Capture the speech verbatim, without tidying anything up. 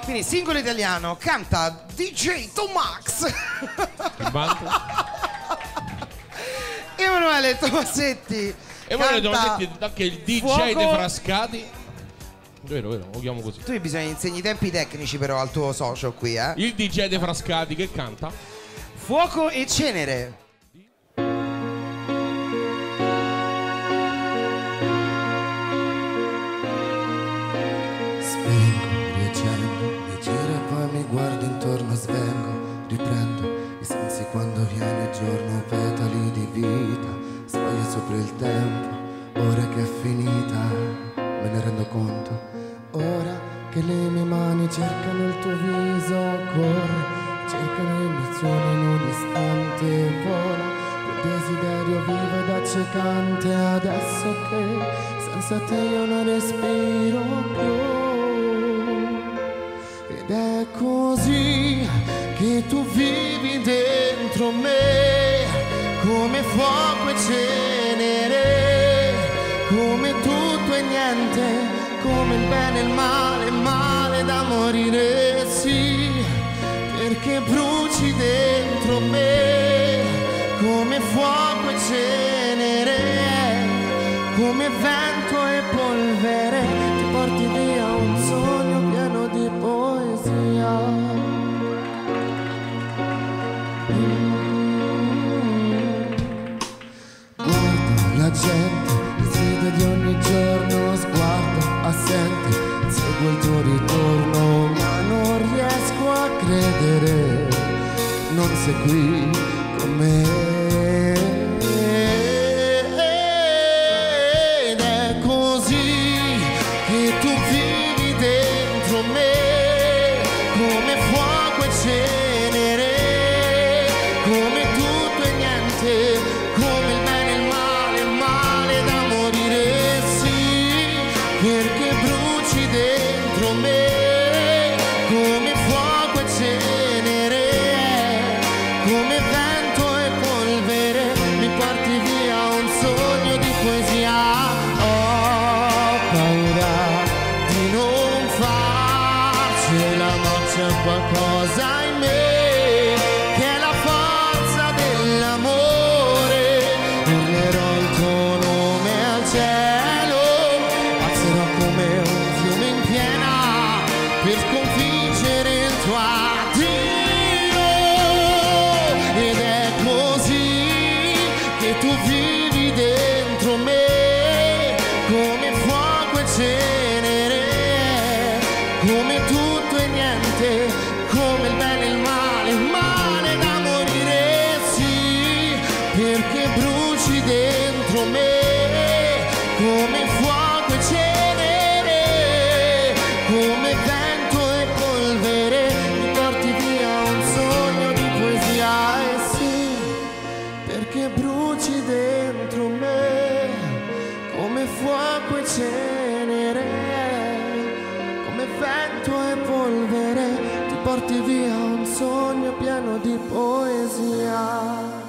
Quindi singolo italiano, canta D J Tomax. Emanuele Tomasetti. Emanuele Tomasetti, anche il D J Fuoco... dei Frascati. Vero, vero, lo chiamo così. Tu bisogna insegni i tempi tecnici però al tuo socio qui, eh. Il D J dei Frascati che canta Fuoco e Cenere. Mi guardo intorno, svengo, riprendo i sensi quando viene il giorno, petali di vita, sbaglia sopra il tempo, ora che è finita, me ne rendo conto, ora che le mie mani cercano il tuo viso, corre, cercano l'emozione in un istante, vola, quel desiderio vivo ed accecante, adesso che senza te io non respiro più. Ed è così che tu vivi dentro me, come fuoco e cenere, come tutto e niente, come il bene e il male, male da morire, sì, perché bruci dentro me, come fuoco e cenere, come vento e polvere, ti porti via un sogno pieno di poesia. Mm. Guardo la gente, le sfide di ogni giorno, sguardo assente, seguo il tuo ritorno, ma non riesco a credere, non sei qui con me. Qualcosa in me che è la forza dell'amore, urlerò il tuo nome al cielo, passerò come un fiume in piena per sconfiggere il tuo addio. Ed è così che tu vivi dentro me, come fuoco e cenere, come tutto e niente, come il bene e il male, male da morire, sì, perché bruci dentro me, come fuoco e cenere, come vento e polvere, mi porti via un sogno di poesia, e sì, perché bruci dentro me, come fuoco e cenere, come vento e polvere, porti via un sogno pieno di poesia.